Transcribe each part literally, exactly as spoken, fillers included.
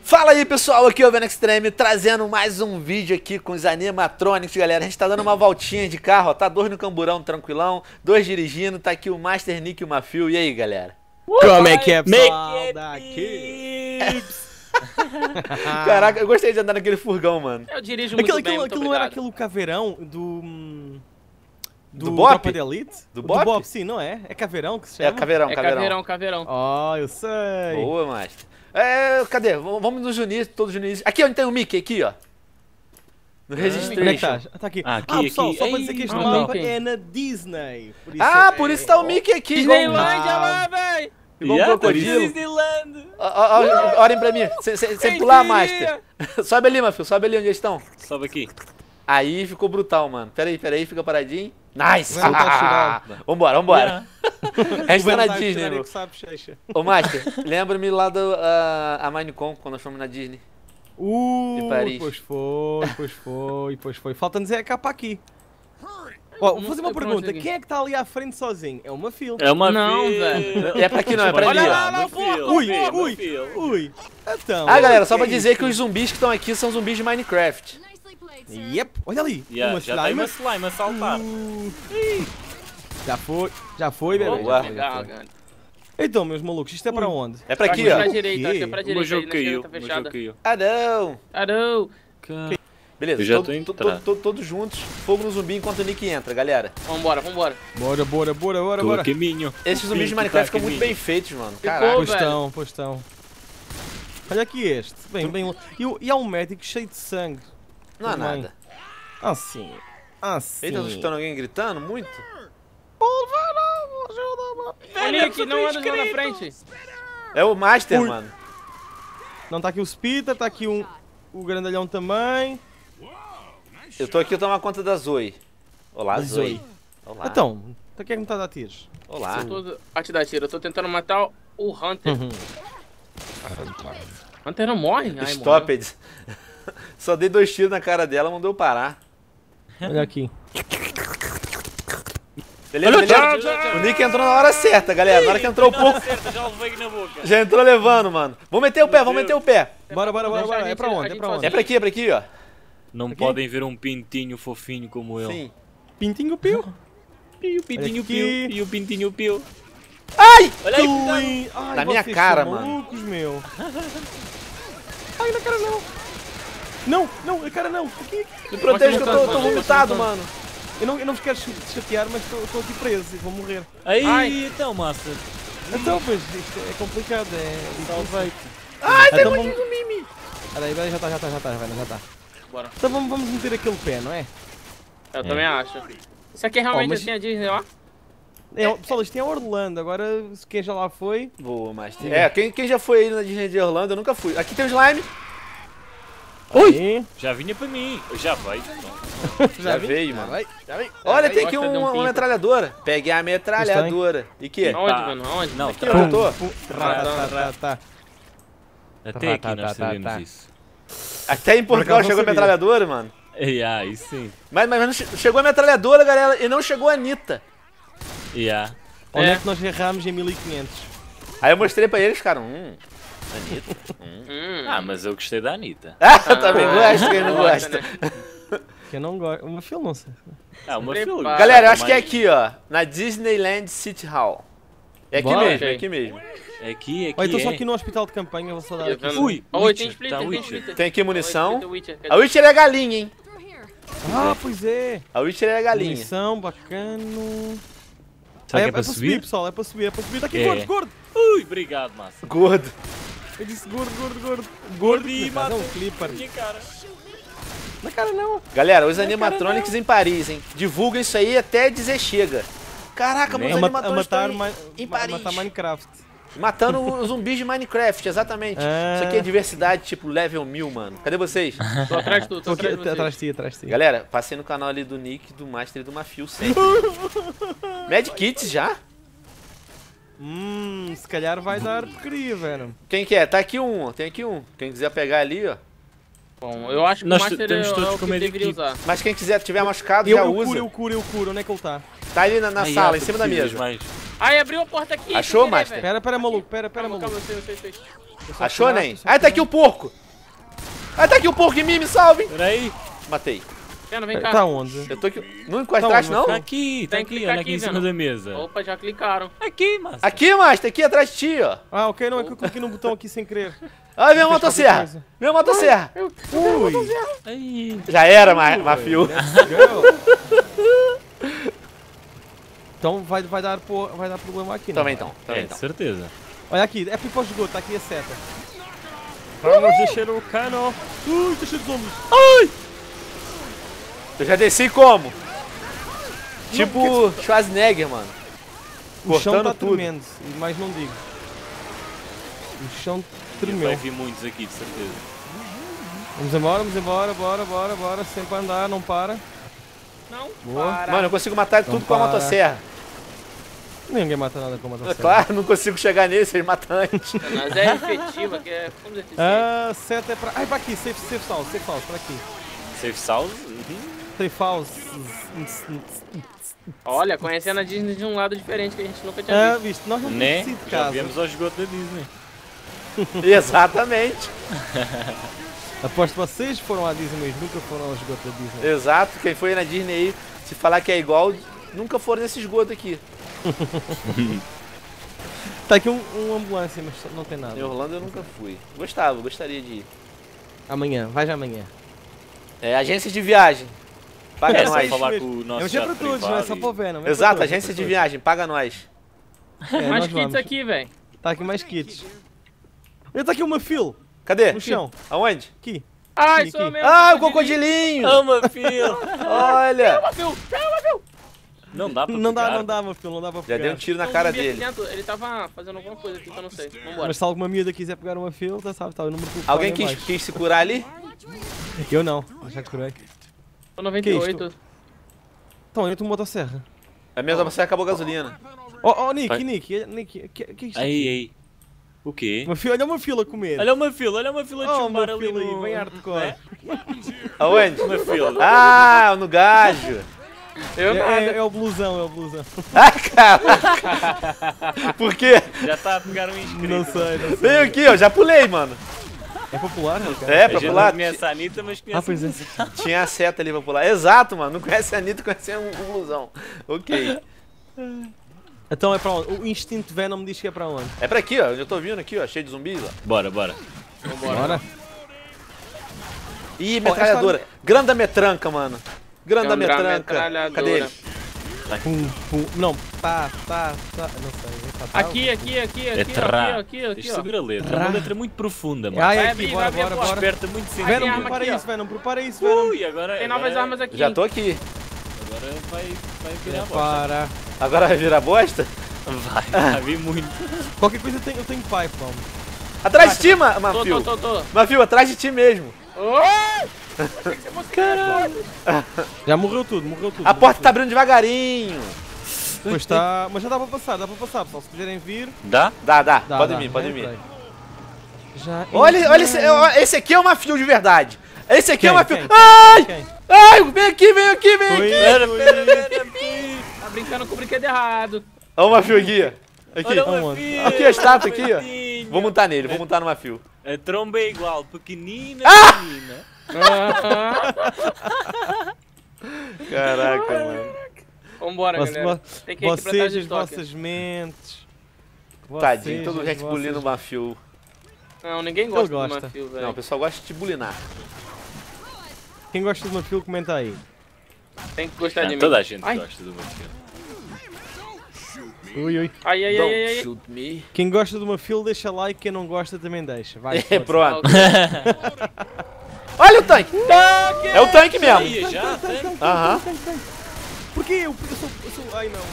Fala aí pessoal, aqui é o Venom Extreme, trazendo mais um vídeo aqui com os animatronics, galera. A gente tá dando uma voltinha de carro, ó, tá dois no camburão, tranquilão, dois dirigindo, tá aqui o Master Nick e o Mafio. E aí, galera? Como é que é, pessoal? Daqui. Caraca, eu gostei de andar naquele furgão, mano. Eu dirijo muito Aquilo, bem, aquilo, muito aquilo não era obrigado. aquele caveirão do... hum, Do Bop? Tropa de Elite? Do Bop? Sim, não é? É caveirão que se É, chama? caveirão, É caveirão. caveirão, caveirão. Oh, eu sei. Boa, Master. É, cadê? V- Vamos nos unir, todos unir. Aqui onde tem o Mickey, aqui, ó. No Onde é que Registration. tá? Tá aqui. Ah, aqui, ah, pessoal, aqui. só para dizer que este Ei, mapa Mickey. é na Disney. Por isso Ah, é- por isso tá o Mickey aqui. Disneylândia Ah. lá, véi! Igual um Yeah, crocodilo. Disneyland! Ó, ó, ó, Olhem pra mim, sem, sem, sem Quem pular, diria? Master. Sobe ali, Mafio, sobe ali onde eles estão. Sobe aqui. Aí ficou brutal, mano. Pera aí, pera aí, fica paradinho. Nice! Vai voltar a chorar. Vambora, vambora. A gente tá na Vai Disney, chorar, meu. que sabe, Xeixa. Ô, Master, lembra-me lá da a, a Minecon, quando nós fomos na Disney. Uh, De Paris. pois foi, pois foi, pois foi. Falta-nos é a capa aqui. Ó, vou Não fazer sei uma por onde pergunta. seguir. Quem é que está ali à frente sozinho? É uma fila. É uma Não, fila. velho. É pra aqui não, é pra ali, Olha ó. lá, lá, Uma o porco, fila, Ui, uma ui, fila. ui. Então. Ah, galera, só que pra é dizer isso? que os zumbis que estão aqui são zumbis de Minecraft. Yep, olha ali. Yeah, uma já tem uma slime. slime a saltar. Uh, já foi, já foi, bebê. Boa. já foi, já Legal, foi. cara. Então, meus malucos, isto é para onde? É pra aqui, Acho que ó. pra direita, acho que é pra O O direita. meu jogo ali na esquerda caiu. tá O meu fechada. jogo caiu. Ah, não. Arão! Beleza, Eu já todo- tô indo to- entrar. to- to- todos juntos, fogo no zumbi enquanto o Nick entra, galera. Vambora, vambora. Bora, bora, bora, bora, Tô a bora. caminho. Esses zumbis de Pinto Minecraft tá ficam muito caminho. bem feitos, mano. Ficou. Caraca. Pois velho. estão, pois estão. Olha aqui este, bem, bem. E, o- e há um médico cheio de sangue. Não há também. nada. Ah, sim. Ah, sim. Eita, tô escutando alguém gritando muito? Ô, Nick, não anda lá na frente. É o Master, Ui. mano. Não, está aqui o Speeder, está aqui um, o grandalhão também. Eu tô aqui tomar conta da Zoe. Olá, Da Zoe. Zoe. Olá. Então, então quem é que me está a dar tiros? Olá. Eu tô a te dar tiro, eu tô tentando matar o Hunter. Uhum. Hunter não morre? Ai, morreu. Stop it. Só dei dois tiros na cara dela, mandou eu parar. Olha aqui. Beleza, beleza? O Nick entrou na hora certa, galera. Na hora que entrou o pouco, Certo, já levei na boca. já entrou levando, mano. Vamos meter o pé, vamos meter o pé. Bora, bora, bora, Deixa bora. a É gente- para a onde? É gente para onde? É pra aqui, é pra aqui, ó. Não Aqui? podem ver um pintinho fofinho como eu. Sim. Pintinho Pio. Pio, pintinho Aqui. pio, pio, pintinho pio. Ai! Olha aí, Ui, ai, Na minha vocês cara, são mano. malucos, meu. Ai, na cara não. Não, não, na cara não. Aqui. Me protege que eu tô, tô Pode vomitado, lutando. mano. Eu não, eu não vos quero chatear, mas estou aqui preso e vou morrer. Aí, Ai. então, massa. Então, pois, isto é complicado, é... Salvei-te. Ai, tem Então muito vamos- zumbi. Peraí, peraí, já está, já está, já está, já está. Bora. Então vamos, vamos meter aquele pé, não é? Eu também acho. Isso aqui é realmente Oh, mas- assim a Disney, ó. é? Pessoal, isto é Orlando, agora se quem já lá foi... Boa, Master. É, quem, quem já foi aí na Disney de Orlando, eu nunca fui. Aqui tem o slime. Ui! Já vinha para mim. Eu já veio. Já vi? veio, Já mano. vai, já vai. Olha, Ai, tem aqui gosta de um uma, uma pinto. metralhadora. Pegue a metralhadora. E que? Não. Aonde, Tá. mano? Aonde? Não, Aqui onde eu tô. Tá, tá, tá, tá. Até aqui Tá, tá, nós tá, sabemos tá. isso. Até em Portugal acaso não chegou a sabia. metralhadora, mano. Yeah, aí sim. Mas, mas não che- chegou a metralhadora, galera, e não chegou a Anitta. Yeah. Onde é. É. que nós erramos em mil e quinhentos? Aí eu mostrei pra eles, cara, hum, Anitta. Hum. Ah, mas eu gostei da Anitta. Ah, também Ah, gosto, quem não gosta, gosta. né? Que eu não gosto. Uma filme, não sei. Ah, uma Prepara. filha. Galera, eu acho que é aqui, ó, na Disneyland City Hall. É aqui Bora. mesmo, é aqui mesmo. É aqui, é aqui. Olha, estou só é. aqui no hospital de campanha, vou só dar aqui. Vendo? Ui, Oi, Witcher, tem splitter, tá tem Witcher. splitter. Tem aqui munição. Oi, Witcher, Witcher, A Witcher é galinha, hein? Ah, pois é. A Witcher é galinha. Munição, bacano. Será é, que é para subir? pessoal, é para subir, é para subir. Está aqui, É. gordo, gordo. Ui, obrigado, massa. Gordo. Eu disse gordo, gordo, gordo. Gordo e Mas é mata. um clipper. Minha cara. Na cara não. Galera, os animatronics em Paris, hein? Divulga isso aí até dizer chega. Caraca, Nem meus A, ma- a animatronics matar, estão ma- em, em ma- Paris. matar Minecraft. Matando os zumbis de Minecraft, exatamente. Ah. Isso aqui é diversidade, tipo level mil, mano. Cadê vocês? Tô atrás de tu, tô Estou aqui atrás de você. atrás de ti, atrás de ti. Galera, passei no canal ali do Nick, do Master e do Mafio sempre. Mad Kits já? Hum, se calhar vai dar porcaria, velho. Quem que é? Tá aqui um, ó. Tem aqui um. Quem quiser pegar ali, ó. Bom, eu acho que Nós o Master temos é, todos é o com que medo deveria aqui. usar. Mas quem quiser, tiver machucado, Eu, já eu usa. curo, eu curo, eu curo. Onde é que ele está? Tá ali na, na Ai, sala, ah, em cima da precisas mesa. mais. Ai, abriu a porta aqui. Achou, sem querer, Master? velho. Pera, pera, maluco, pera, pera, Calma, maluco. calma, eu sei, eu sei, eu sei. Achou, nem? Ah, tá aqui o porco! Ah, tá aqui o porco em mim, me salvem! Peraí. Matei. Pena, vem cá. Tá onde? Eu tô aqui. Não encosta Tá atrás, onde? não? Tá aqui, tá Tem que aqui, clicar olha aqui, aqui em cima Venom. da mesa. Opa, já clicaram. Aqui, mas. Aqui, Master, aqui atrás de ti, ó. Ah, ok, não, é que eu cliquei no botão aqui sem querer. Ah, vem a Fez motosserra! qualquer coisa. Vem a motosserra! Ui! Aí. Já era, ma Mafio. Então vai, vai, dar, por, vai dar problema aqui, né? Também então, também É, então. certeza. Olha aqui, é pipa de esgoto, tá aqui a seta. Vamos descer o cano. Ui, tá cheio de zombies. Eu já desci como? Tipo Schwarzenegger, mano. O chão Cortando tá tudo. tremendo, mas não digo. O chão Vai tremeu. vir muitos aqui, de certeza. Vamos embora, vamos embora, bora, bora, bora. Sempre andar, não para. Não, Boa. para. Mano, eu consigo matar Não tudo com a para. motosserra. Ninguém mata nada com a É motosserra. claro, não consigo chegar nesse, ele mata antes. Mas é efetiva, que é como eficiente. Ah, seta é pra... Ai, pra aqui, safe, safe house, safe house, pra aqui. Safe Souls? Uhum. Safe house. Olha, conhecendo a Disney de um lado diferente que a gente nunca tinha Ah, visto. visto, nós não temos Né? sido de Já casa. viemos ao esgoto da Disney. Exatamente. Aposto que vocês foram à Disney mesmo, nunca foram ao esgoto da Disney. Exato. Quem foi na Disney aí, se falar que é igual, nunca foram nesse esgoto aqui. Tá aqui um, um ambulância, mas não tem nada. Em Orlando eu nunca fui. Gostava, gostaria de ir. Amanhã, vai já amanhã. É, agência de viagem. Paga É só nós. falar mesmo. com o É nosso um dia pra jato todos, não é privado só e- para o Venom. é pra Exato, todos, é agência pra de todos. viagem, paga nós. É, Mais nós kits vamos. aqui, velho. Tá aqui mais kits. Olha, tá aqui uma fila. Cadê? No chão. Aonde? Aqui. Ai, Aqui, sou eu aqui. mesmo. Ah, o crocodilinho! Ama, filho! Olha! Não dá pra Não dá, pegar. não dá, meu filho, não dá pra Já pegar. deu um tiro na Tem um cara zumbi aqui dele. dentro, ele tava fazendo alguma coisa aqui que eu não sei. Vambora. Mas se alguma miúda quiser pegar uma fila, já sabe, tá o número do telefone Alguém aí quis, embaixo. quis se curar ali? Eu não, já curei. Tô noventa e oito. Então, eu tô motosserra. A minha você acabou a gasolina. Ó, ó, Nick, Vai. Nick, Nick, que, que é isto? Aí, aí. O quê? Uma fila, olha uma fila a comer. Olha uma fila, olha uma fila de Oh, chumbar uma ali fila aí, no... bem hardcore. Aonde? Uma fila. Ah, no gajo. Eu É, nada. é, é o blusão, é o blusão. Ah, cara. Por quê? Já tá a pegar um inscrito. Não sei, não sei. Veio aqui, ó, já pulei, mano. É popular, né, cara? É, A pra gente pular. não conhece a Anitta, mas conhece Ah, pois é. Tinha a seta ali pra pular. Exato, mano. Não conhece a Anitta, conhece um, um blusão. Ok. Então é pra onde? O instinto Venom me diz que é pra onde? É pra aqui, ó. Onde eu tô vindo aqui, ó. Cheio de zumbis, ó. Bora, bora. Bora. Ih, Ó, metralhadora. Grande metranca, mano. Grande Grande metranca. metralhadora. Cadê ele? Pum, pum. Não, tá, tá, tá. Não sei. Tá, tá. Aqui, aqui, aqui, É aqui, tra. aqui, aqui, aqui, Deixa ó. subir a letra. É uma letra muito profunda, mano. Ai, Vai aqui, abrir, bora, vai abrir a bora, porta. bora. Desperta muito sentido. Tem Venom, arma prepara aqui, ó. isso, Venom, prepara isso, Venom. Ui, agora... Tem novas agora- armas aqui. Já tô aqui. Agora vai, vai virar bosta. Para. Agora vai virar bosta? Vai, vai vir muito. Qualquer coisa eu tenho, eu tenho pipe, mano. Atrás de ti, ma Tô, Mafio. tô, tô, tô. Mafio, atrás de ti mesmo. Oi! Já morreu tudo, morreu tudo. A morreu porta tá abrindo devagarinho. tudo. Pois tá, mas já dá pra passar, dá pra passar, pessoal. Se quiserem vir, Dá? Dá, dá. dá. pode dá. vir, pode Já vir. entrei. Já Olha, entrei. olha esse, ó, esse aqui é o Mafio de verdade. Esse aqui é o Quem? Mafio. Quem? Ai! Quem? Ai, vem aqui, vem aqui, vem Oi, aqui. Pera, oi. pera, pera, pera. Tá brincando com o brinquedo errado. Olha o Mafio aqui. Aqui. Olha uma Aonde? filha. Aqui a estátua, aqui, ó. Bonitinho. Vou montar nele, vou montar no Mafio. A tromba é igual, pequenina, Ah! pequenina. Caraca, mano. Vambora, Você- galera. Tem que ir aqui pra trás Vocês, do as estoque. vossas mentes. Tadinho, Vocês, todo as gente bulindo o vossas- Mafio. Não, ninguém gosta do gosta. Mafio, Não, o velho. pessoal gosta de te bulinar. Quem gosta do Mafio, comenta aí. Tem que gostar de Ah, mim. toda a gente Ai. gosta do Mafio. Ui, ui. Ai, ai, ai, Don't ai, ai. shoot me. Quem gosta do Mafio, deixa like. Quem não gosta, também deixa. Vai, É, força. pronto. Ok. Olha o tanque. É o tanque mesmo. Aí, já tem. Aham. Por que eu? Porque eu sou, eu sou... Ai, não.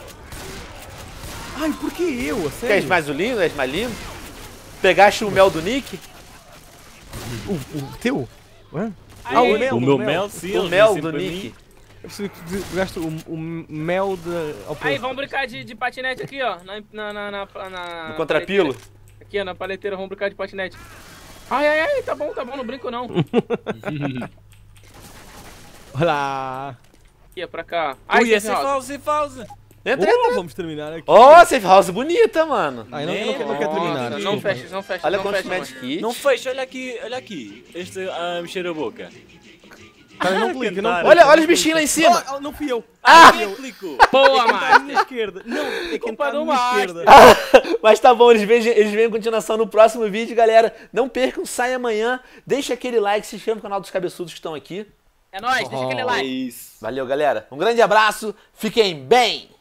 Ai, por que eu? A Queres sério? mais o lindo? És mais lindo? Pegaste o mel do Nick? O, o teu? Ué? Ai, Ah, o ai. mel. O meu mel, sim. O ele mel disse do para mim. Nick. Eu percebi que pegaste o, o mel de... ao Aí, povo. vamos brincar de, de patinete aqui, ó. Na, na, na, na, na No contrapilo. paleteira. Aqui, ó, na paleteira, vamos brincar de patinete. Ai, ai, ai, tá bom, tá bom, não brinco não. Olha lá. Aqui, ó, pra cá. Ai, Ui, é sem sem falta. falsa, sem falsa. Entra, Oh, entra. vamos terminar aqui. Ó, oh, safe house bonita, mano. Ai, não, eu não, quero- não quero terminar. Nossa, não desculpa. fecha, não fecha, Olha não quantos fecha. Magic Kits. Não fecha, olha aqui, olha aqui. Este a mexer a boca. Cara, não clica, não Cantar. clica. Olha, olha os bichinhos lá em cima. Oh, oh, não fui eu. Ah! Quem clicou? Boa, Tá à Master. minha esquerda. Não, é quem Culpa tá à do minha Master. esquerda. Mas tá bom, eles vêm, eles vêm em continuação no próximo vídeo, galera. Não percam, sai amanhã. Deixa aquele like, se inscreva no canal dos cabeçudos que estão aqui. É nóis, deixa aquele like. Isso. Valeu, galera. Um grande abraço. Fiquem bem.